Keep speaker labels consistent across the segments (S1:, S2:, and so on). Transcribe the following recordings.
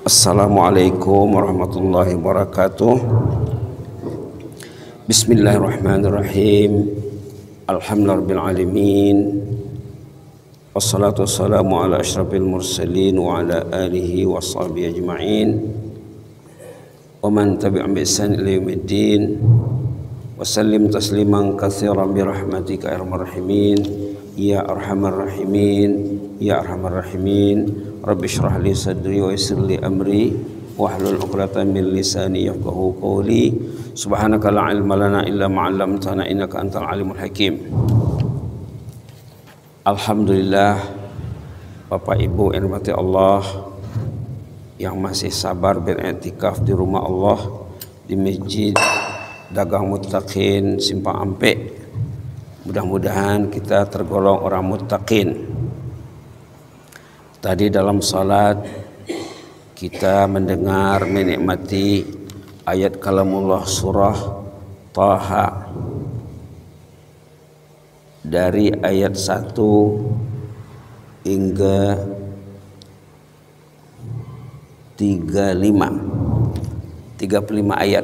S1: Assalamualaikum warahmatullahi wabarakatuh. Bismillahirrahmanirrahim. Alhamdulillahirabbil alamin. Wassalatu wassalamu ala asyrafil mursalin wa ala alihi washabihi ajma'in. Wa man tabi'ahum bi ihsan ila yaumiddin. Wa sallim tasliman katsiran bi rahmatika ya arhamar rahimin. Ya arhamar rahimin, ya arhamar rahimin. Rabbi shrah li sadri wa yassir li amri wahlul 'uqdatam min lisani yafqahu qawli. Subhanaka la ilma lana illa ma 'allamtana innaka antal alimul hakim. Alhamdulillah, Bapak Ibu yang dirahmati Allah yang masih sabar beriktikaf di rumah Allah di Masjid Dagang Muttaqin Simpang Ampek. Mudah-mudahan kita tergolong orang muttaqin. Tadi dalam salat kita mendengar menikmati ayat kalamullah surah Taha dari ayat 1 hingga 35 ayat.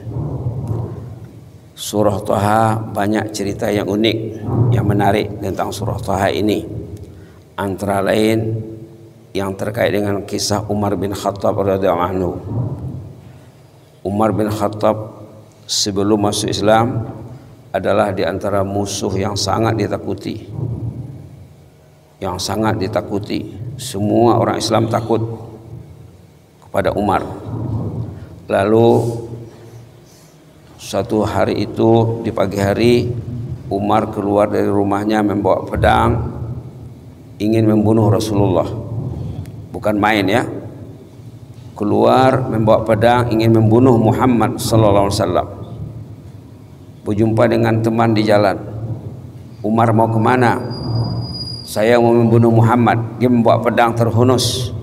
S1: Surah Taha banyak cerita yang unik, yang menarik tentang surah Taha ini. Antara lain yang terkait dengan kisah Umar bin Khattab radhiyallahu anhu. Umar bin Khattab sebelum masuk Islam adalah di antara musuh yang sangat ditakuti. Yang sangat ditakuti. Semua orang Islam takut kepada Umar. Lalu suatu hari itu di pagi hari Umar keluar dari rumahnya membawa pedang ingin membunuh Rasulullah. Bukan main ya. Keluar membawa pedang ingin membunuh Muhammad sallallahu alaihi wasallam. Berjumpa dengan teman di jalan. Umar mau kemana? Saya mau membunuh Muhammad. Dia membawa pedang terhunus.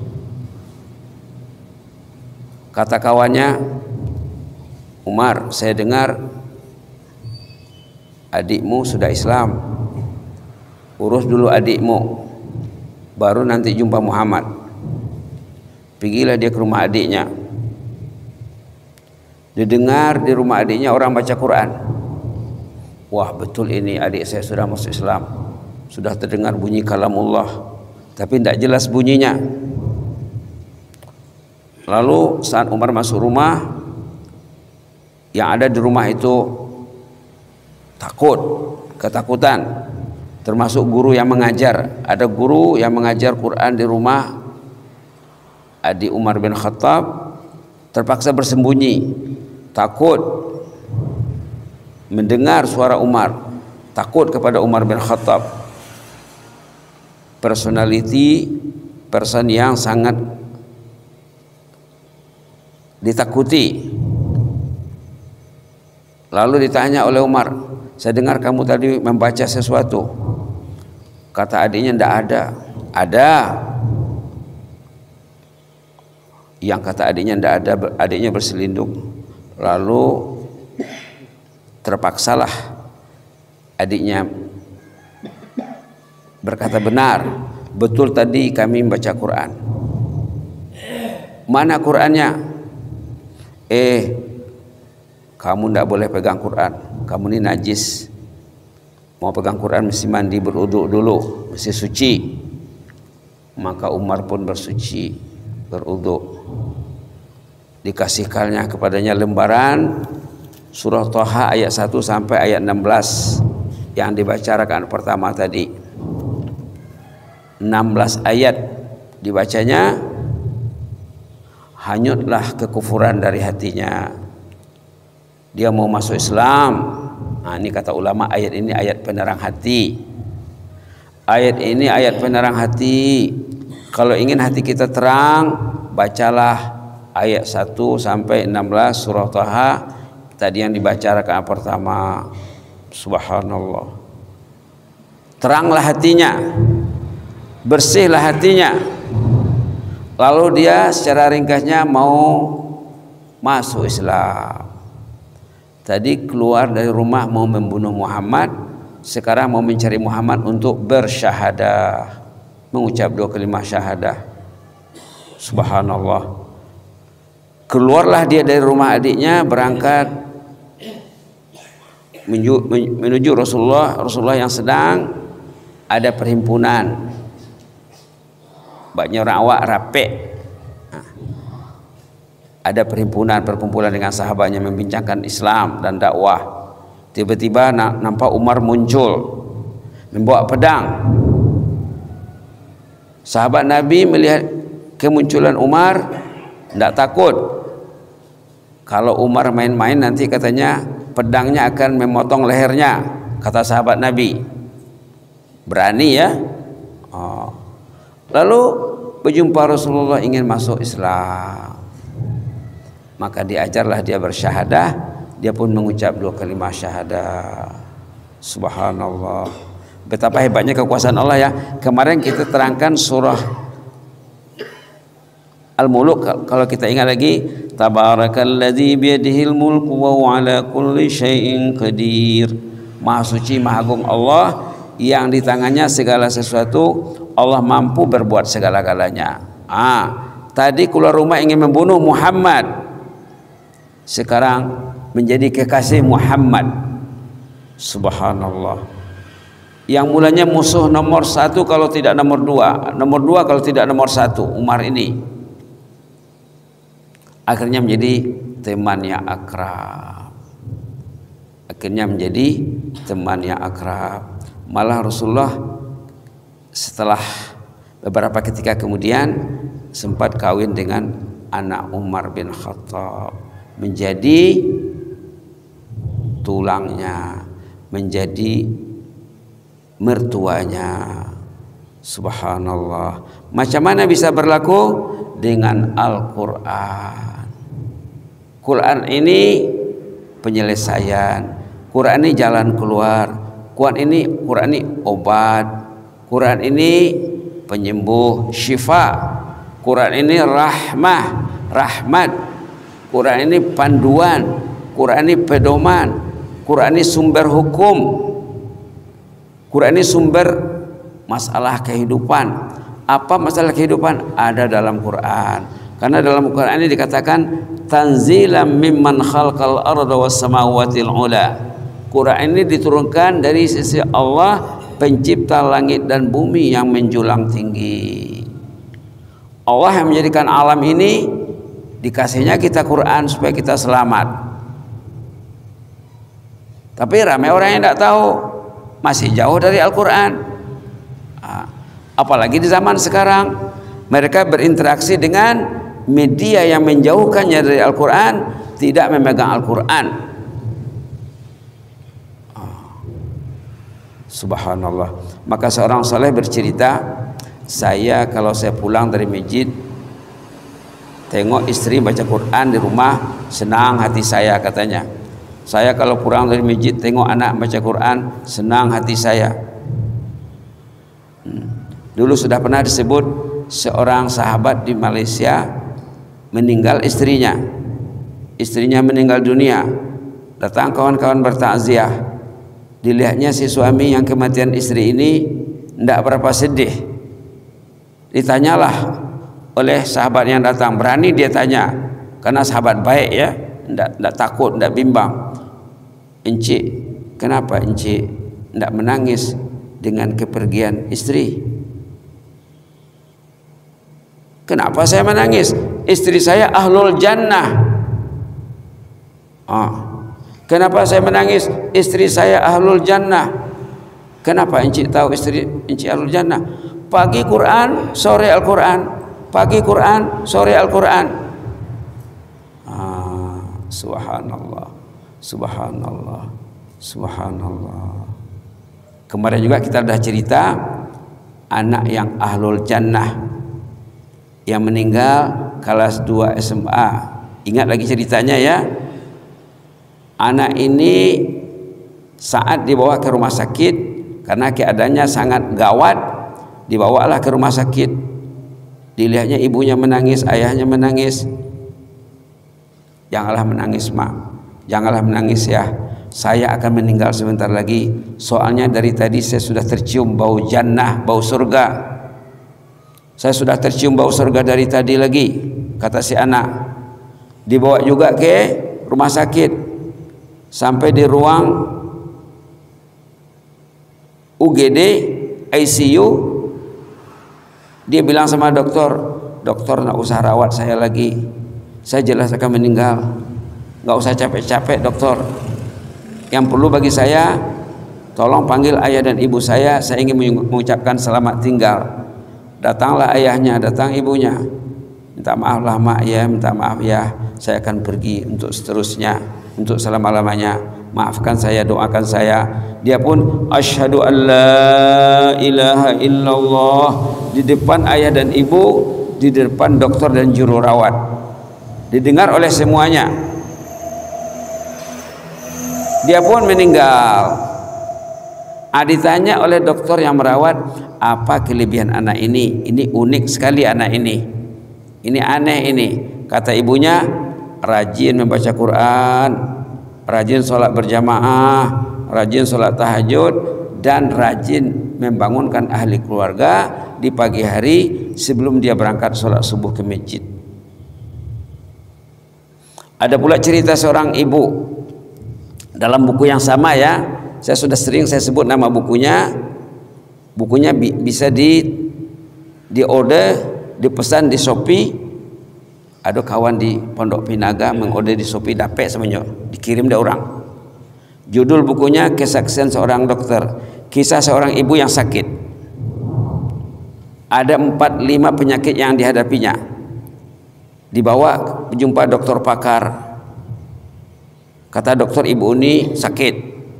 S1: Kata kawannya, Umar, saya dengar adikmu sudah Islam. Urus dulu adikmu, baru nanti jumpa Muhammad. Pergilah dia ke rumah adiknya. Didengar di rumah adiknya orang baca Quran. Wah, betul ini adik saya sudah masuk Islam. Sudah terdengar bunyi kalamullah, tapi tidak jelas bunyinya. Lalu saat Umar masuk rumah, yang ada di rumah itu takut, ketakutan. Termasuk guru yang mengajar. Ada guru yang mengajar Quran di rumah adik Umar bin Khattab, terpaksa bersembunyi, takut mendengar suara Umar, takut kepada Umar bin Khattab. Person yang sangat ditakuti. Lalu ditanya oleh Umar, saya dengar kamu tadi membaca sesuatu. Kata adiknya, tidak ada. Ada. Yang kata adiknya tidak ada, adiknya berselindung. Lalu terpaksalah adiknya berkata, benar, betul tadi kami membaca Quran. Mana Qurannya? Kamu tidak boleh pegang Quran. Kamu ini najis. Mau pegang Quran mesti mandi, berwudu dulu, mesti suci. Maka Umar pun bersuci, berwudu. Dikasihkannya kepadanya lembaran surah Taha ayat 1 sampai ayat 16 yang dibacakan pertama tadi. 16 ayat dibacanya, hanyutlah kekufuran dari hatinya. Dia mau masuk Islam. Nah, ini kata ulama, ayat ini ayat penerang hati. Ayat ini ayat penerang hati. Kalau ingin hati kita terang, bacalah ayat 1 sampai 16 surah Taha tadi yang dibacakan pertama. Subhanallah. Teranglah hatinya, bersihlah hatinya. Lalu dia secara ringkasnya mau masuk Islam. Tadi keluar dari rumah mau membunuh Muhammad, sekarang mau mencari Muhammad untuk bersyahadah, mengucap 2 kalimat syahadah. Subhanallah. Keluarlah dia dari rumah adiknya, berangkat menuju Rasulullah yang sedang ada perhimpunan. Banyak orang awak rapek. Ada perkumpulan dengan sahabatnya membincangkan Islam dan dakwah. Tiba-tiba nampak Umar muncul membawa pedang. Sahabat Nabi melihat kemunculan Umar, tidak takut. Kalau Umar main-main nanti katanya pedangnya akan memotong lehernya, kata sahabat Nabi. Berani ya. Lalu berjumpa Rasulullah ingin masuk Islam, maka diajarlah dia bersyahadah. Dia pun mengucap 2 kalimat syahadah. Subhanallah, betapa hebatnya kekuasaan Allah ya. Kemarin kita terangkan surah Al-Mulk, kalau kita ingat lagi, tabarakalladzi biyadihil mulku wa huwa ala kulli syai'in qadir. Maha suci, maha agung Allah yang di tangannya segala sesuatu, Allah mampu berbuat segala-galanya. Tadi keluar rumah ingin membunuh Muhammad, sekarang menjadi kekasih Muhammad. Subhanallah. Yang mulanya musuh nomor 1 kalau tidak nomor 2, nomor 2 kalau tidak nomor 1, Umar ini akhirnya menjadi teman yang akrab. Malah Rasulullah setelah beberapa ketika kemudian sempat kawin dengan anak Umar bin Khattab, menjadi tulangnya, menjadi mertuanya. Subhanallah. Macam mana bisa berlaku? Dengan Al-Quran. Quran ini penyelesaian, Quran ini jalan keluar, Quran ini obat, Quran ini penyembuh, syifa, Quran ini rahmat, Quran ini panduan, Quran ini pedoman, Quran ini sumber hukum, Quran ini sumber masalah kehidupan. Apa masalah kehidupan? Ada dalam Quran. Karena dalam Quran ini dikatakan tanzilam mimman khalaqal arda was samawati ula. Quran ini diturunkan dari sisi Allah, pencipta langit dan bumi yang menjulang tinggi. Allah yang menjadikan alam ini, dikasihnya kita Quran supaya kita selamat. Tapi ramai orang yang tidak tahu, masih jauh dari Al-Quran. Apalagi di zaman sekarang, mereka berinteraksi dengan media yang menjauhkannya dari Al-Quran, tidak memegang Al-Quran. Subhanallah. Maka seorang saleh bercerita, saya kalau saya pulang dari masjid, tengok istri baca Quran di rumah, senang hati saya, katanya. Saya kalau pulang dari masjid tengok anak baca Quran, senang hati saya. Dulu sudah pernah disebut seorang sahabat di Malaysia meninggal istrinya meninggal dunia. Datang kawan-kawan bertakziah, dilihatnya si suami yang kematian istri ini tidak berapa sedih. Ditanyalah oleh sahabat yang datang, berani dia tanya, karena sahabat baik ya, tidak takut, tidak bimbang. Encik, kenapa encik tidak menangis dengan kepergian istri? Kenapa saya menangis? Istri saya ahlul jannah. Kenapa saya menangis? Istri saya ahlul jannah. Kenapa encik tahu istri encik ahlul jannah? Pagi Quran, sore Al-Quran. Pagi Quran, sore Al-Quran. Subhanallah, subhanallah, subhanallah. Kemarin juga kita sudah cerita anak yang ahlul jannah yang meninggal kelas 2 SMA. Ingat lagi ceritanya ya. Anak ini saat dibawa ke rumah sakit karena keadaannya sangat gawat, dibawalah ke rumah sakit. Dilihatnya ibunya menangis, ayahnya menangis. Janganlah menangis, Mak. Janganlah menangis ya. Saya akan meninggal sebentar lagi. Soalnya dari tadi saya sudah tercium bau jannah, bau surga. Saya sudah tercium bau surga dari tadi lagi, kata si anak. Dibawa juga ke rumah sakit. Sampai di ruang UGD ICU, dia bilang sama dokter, dokter nggak usah rawat saya lagi, saya jelas akan meninggal, nggak usah capek-capek dokter. Yang perlu bagi saya, tolong panggil ayah dan ibu saya ingin mengucapkan selamat tinggal. Datanglah ayahnya, datang ibunya, minta maaf lah mak ya, minta maaf ya, saya akan pergi untuk seterusnya, untuk selama-lamanya, maafkan saya, doakan saya. Dia pun asyhadu an la ilaha illallah di depan ayah dan ibu, di depan dokter dan juru rawat, didengar oleh semuanya. Dia pun meninggal. Ditanya oleh dokter yang merawat, apa kelebihan anak ini? Ini unik sekali anak ini aneh ini. Kata ibunya, rajin membaca Quran, rajin sholat berjamaah, rajin sholat tahajud, dan rajin membangunkan ahli keluarga di pagi hari sebelum dia berangkat sholat subuh ke masjid. Ada pula cerita seorang ibu dalam buku yang sama ya, saya sudah sering saya sebut nama bukunya. Bukunya bisa di order, dipesan di Shopee. Ada kawan di Pondok Pinaga mengorder di Shopee, dapet semuanya, dikirim dari orang. Judul bukunya Kesaksian Seorang Dokter, kisah seorang ibu yang sakit. Ada 4-5 penyakit yang dihadapinya. Dibawa jumpa dokter pakar. Kata dokter, ibu ini sakit,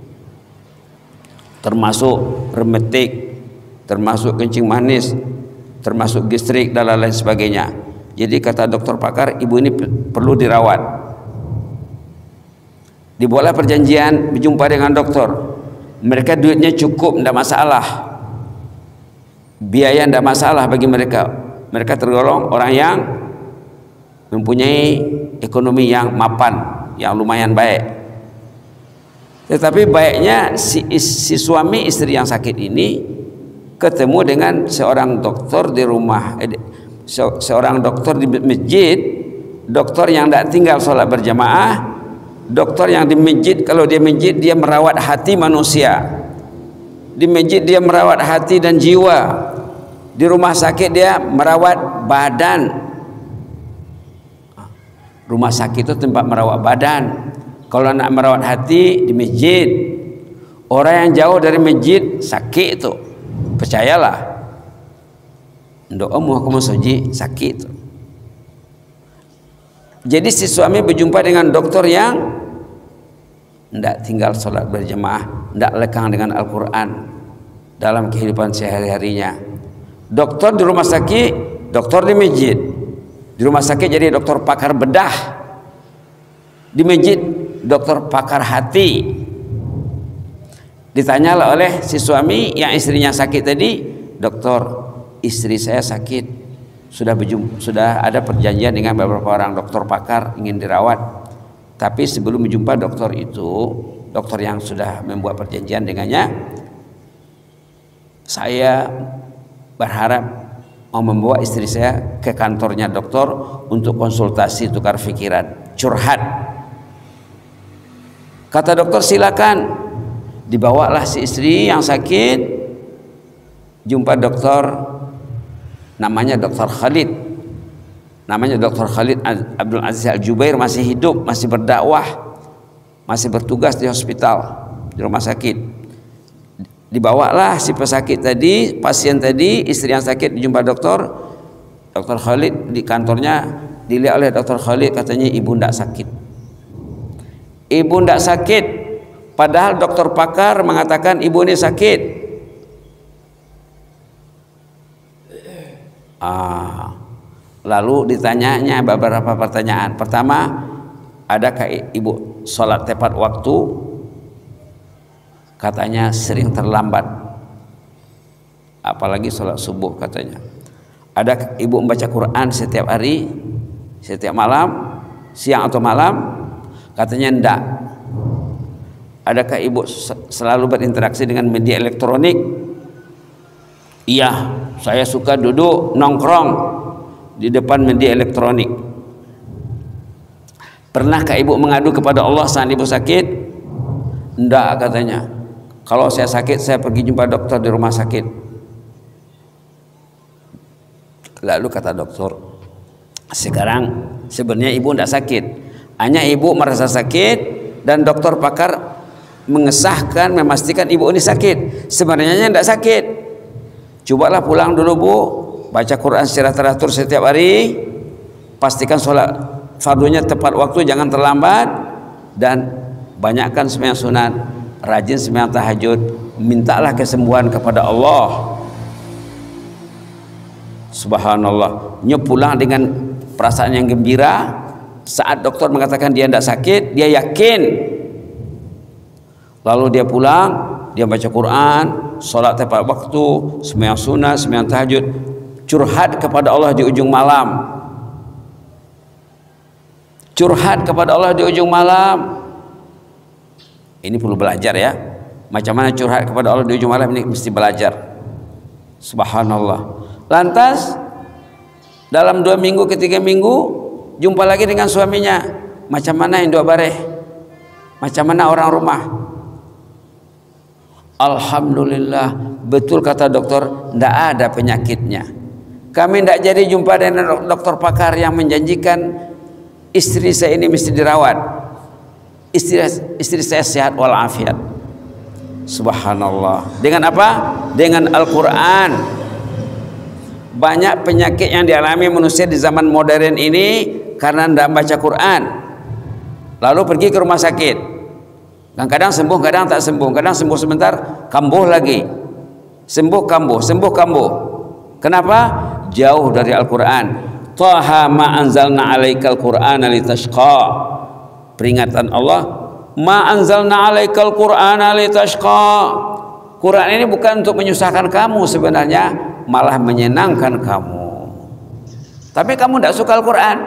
S1: termasuk rematik, termasuk kencing manis, termasuk gastrik dan lain sebagainya. Jadi kata dokter pakar, ibu ini perlu dirawat. Dibuatlah perjanjian berjumpa dengan dokter. Mereka duitnya cukup, tidak masalah, biaya tidak masalah bagi mereka. Mereka tergolong orang yang mempunyai ekonomi yang mapan, yang lumayan baik. Tetapi baiknya si suami istri yang sakit ini ketemu dengan seorang dokter di rumah, seorang dokter di masjid, dokter yang tidak tinggal sholat berjamaah, dokter yang di masjid, kalau dia masjid dia merawat hati manusia, di masjid dia merawat hati dan jiwa, di rumah sakit dia merawat badan. Rumah sakit itu tempat merawat badan. Kalau nak merawat hati di masjid. Orang yang jauh dari masjid sakit itu, percayalah, doa muhakkam suji sakit itu. Jadi si suami berjumpa dengan dokter yang tidak tinggal sholat berjamaah, tidak lekang dengan Al-Quran dalam kehidupan sehari-harinya. Dokter di rumah sakit, dokter di masjid. Di rumah sakit jadi dokter pakar bedah, di masjid dokter pakar hati. Ditanyalah oleh si suami yang istrinya sakit tadi, dokter, istri saya sakit, sudah ada perjanjian dengan beberapa orang dokter pakar ingin dirawat, tapi sebelum menjumpa dokter itu, dokter yang sudah membuat perjanjian dengannya, saya berharap mau membawa istri saya ke kantornya dokter untuk konsultasi, tukar pikiran, curhat. Kata dokter, silakan. Dibawalah si istri yang sakit jumpa dokter, namanya dokter Khalid. Namanya dokter Khalid Abdul Aziz Al-Jubair, masih hidup, masih berdakwah, masih bertugas di hospital, di rumah sakit. Dibawalah si pesakit tadi, pasien tadi, istri yang sakit dijumpa dokter. Dokter Khalid di kantornya, dilihat oleh dokter Khalid, katanya ibu tidak sakit. Ibu tidak sakit, padahal dokter pakar mengatakan ibu ini sakit. Lalu ditanyanya beberapa pertanyaan. Pertama, adakah ibu sholat tepat waktu? Katanya sering terlambat, apalagi sholat subuh katanya. Ada ibu membaca Quran setiap hari, setiap malam, siang atau malam? Katanya enggak. Adakah ibu selalu berinteraksi dengan media elektronik? Iya, saya suka duduk nongkrong di depan media elektronik. Pernahkah ibu mengadu kepada Allah saat ibu sakit? Enggak, katanya. Kalau saya sakit, saya pergi jumpa dokter di rumah sakit. Lalu kata dokter, sekarang sebenarnya ibu enggak sakit, hanya ibu merasa sakit dan dokter pakar mengesahkan, memastikan ibu ini sakit. Sebenarnya enggak sakit. Cobalah pulang dulu bu, baca Quran secara teratur setiap hari, pastikan sholat fardunya tepat waktu, jangan terlambat, dan banyakkan sembahyang sunat, rajin sembahyang tahajud, mintalah kesembuhan kepada Allah. Subhanallah, pulang dengan perasaan yang gembira. Saat dokter mengatakan dia tidak sakit, dia yakin. Lalu dia pulang, dia baca Quran, sholat tepat waktu, sembahyang sunat, sembahyang tahajud, curhat kepada Allah di ujung malam. Curhat kepada Allah di ujung malam. Ini perlu belajar ya. Macam mana curhat kepada Allah di ujung malam, ini mesti belajar. Subhanallah. Lantas dalam 2 minggu ke 3 minggu jumpa lagi dengan suaminya. Macam mana Induk Bareh? Macam mana orang rumah? Alhamdulillah, betul kata dokter, tidak ada penyakitnya. Kami tidak jadi jumpa dengan dokter pakar yang menjanjikan istri saya ini mesti dirawat, istri saya sehat walafiat. Subhanallah. Dengan apa? Dengan Al-Quran. Banyak penyakit yang dialami manusia di zaman modern ini karena tidak baca Quran. Lalu pergi ke rumah sakit, dan kadang sembuh, kadang tak sembuh, kadang sembuh sebentar, kambuh lagi, sembuh kambuh, sembuh kambuh. Kenapa? Jauh dari Al-Quran. Taha ma anzalna alaikal qur'ana litashqa. Peringatan Allah, ma anzalna alaikal qur'ana litashqa. Quran ini bukan untuk menyusahkan kamu sebenarnya, malah menyenangkan kamu. Tapi kamu tidak suka Al-Quran.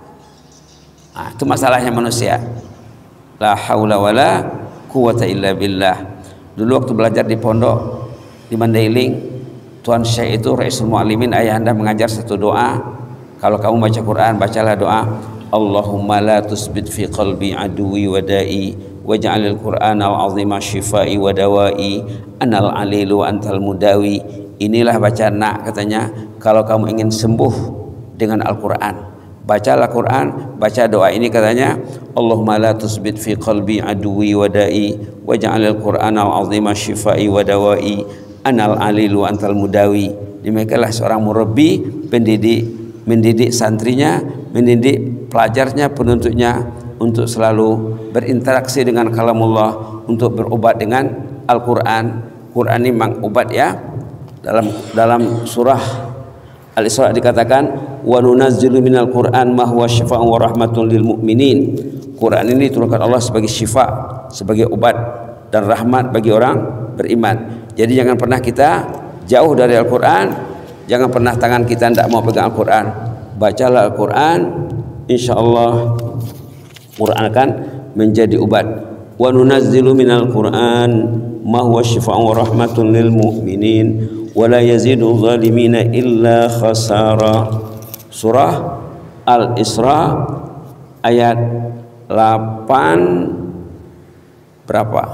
S1: Nah, itu masalahnya manusia. La haula wala quwata illa billah. Dulu waktu belajar di pondok di Mandailing, Tuan Syekh itu Raisul Mu'allimin, ayahanda mengajar satu doa. Kalau kamu baca Quran, bacalah doa, Allahumma la tusbit fi qalbi aduwi wa da'i waj'alil Qur'an al-azima shifai wa dawai anal alilu antal mudawi. Inilah bacaan nak, katanya, kalau kamu ingin sembuh dengan Al-Quran, bacalah Quran, baca doa ini, katanya, Allahumma la tusbit fi qalbi aduwi wa da'i waj'alil Qur'an al-azima shifai wa dawai anal alilu antal mudawi. Demikianlah seorang murabbi, pendidik, mendidik santrinya, mendidik pelajarnya, penuntutnya untuk selalu berinteraksi dengan kalamullah, untuk berobat dengan Al-Quran. Quran ini memang obat ya. Dalam surah Al-Isra dikatakan, wa nunazzilu minal Qur'an ma huwa syifaa'un wa rahmatun lil mu'minin. Quran ini diturunkan Allah sebagai syifa, sebagai obat dan rahmat bagi orang beriman. Jadi jangan pernah kita jauh dari Al-Quran. Jangan pernah tangan kita tidak mau pegang Al-Quran. Bacalah Al-Quran, insyaallah Quran akan menjadi obat. Wa nunazzilu minal Qur'an ma huwa syifaa'un wa rahmatun lil mu'minin wa la yazidu zalimina illa khasara. Surah Al-Isra ayat 8 berapa?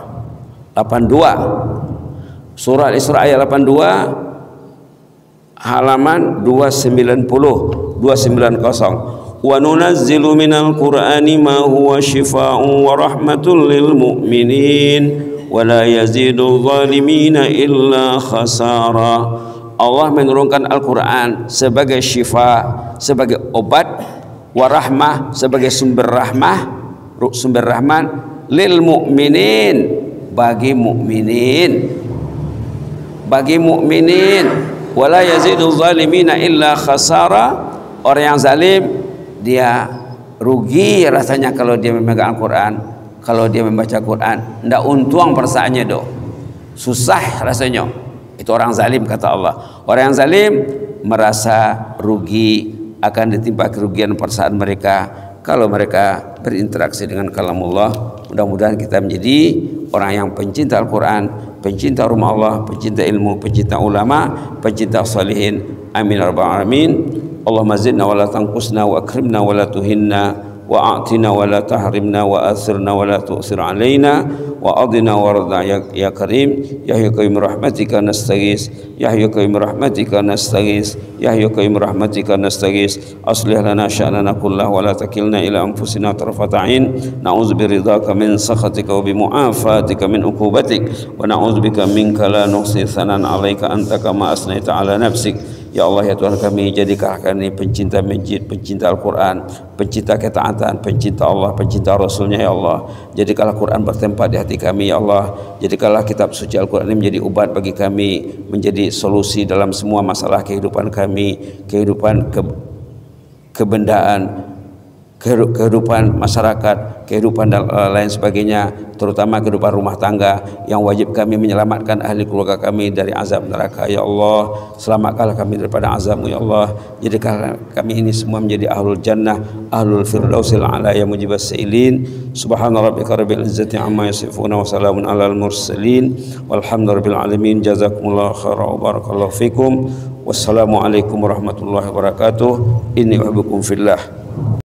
S1: 82. Surah Al-Isra ayat 82 halaman 290. Wa nunazzilu minal Qur'ani ma huwa syifaa'un wa rahmatun lil mu'minin wa la yazidu zalimina illa khasara. Allah menurunkan Al-Quran sebagai syifa, sebagai obat, wa rahmah, sebagai sumber rahmah, sumber rahmat, lil mu'minin, bagi mu'minin, bagi mu'minin. Wala yazidu zalimina illa khasara. Orang yang zalim dia rugi rasanya kalau dia memegang Al-Quran, kalau dia membaca Quran, ndak untung perasaannya do, susah rasanya. Itu orang zalim, kata Allah. Orang yang zalim merasa rugi, akan ditimpa kerugian perasaan mereka kalau mereka berinteraksi dengan kalamullah. Mudah-mudahan kita menjadi orang yang pencinta Al-Quran, pencinta rumah Allah, pencinta ilmu, pencinta ulama, pencinta salihin. Amin ya rabbal alamin. Allahumma zidna wa la tanqusna wa akrimna wa la tuhinna وأعطنا ولا تحرمنا وأثرنا ولا تؤثر علينا وأضنا وارضنا يا كريم يا حي قيوم برحمتك نستغيث يا حي قيوم برحمتك نستغيث يا حي قيوم برحمتك نستغيث أصلح لنا شأننا كله ولا تكلنا إلى أنفسنا طرفة عين نعوذ برضاك من سخطك وبمعافاتك من عقوبتك ونعوذ بك منك لا نحصي ثناء عليك أنت كما أثنيت على نفسك. Ya Allah, ya Tuhan kami, jadikan kami pencinta masjid, pencinta Al-Quran, pencinta ketaatan, pencinta Allah, pencinta Rasulnya ya Allah. Jadikanlah Quran bertempat di hati kami ya Allah. Jadikanlah kitab suci Al-Quran ini menjadi obat bagi kami, menjadi solusi dalam semua masalah kehidupan kami, kehidupan kebendaan, kehidupan masyarakat, kehidupan dan lain sebagainya, terutama kehidupan rumah tangga yang wajib kami menyelamatkan ahli keluarga kami dari azab neraka ya Allah. Selamatkanlah kami daripada azab-Mu ya Allah. Jadikanlah kami ini semua menjadi ahlul jannah, ahlul firdausil a'la ya mujibas sa'ilin. Subhana rabbika rabbil izzati amma yasifun wa salamun alal mursalin walhamdulillahil alamin. Jazakumullahu khairan wa barakallahu fikum. Wassalamu alaikum warahmatullahi wabarakatuh. Inni uhibbukum fillah.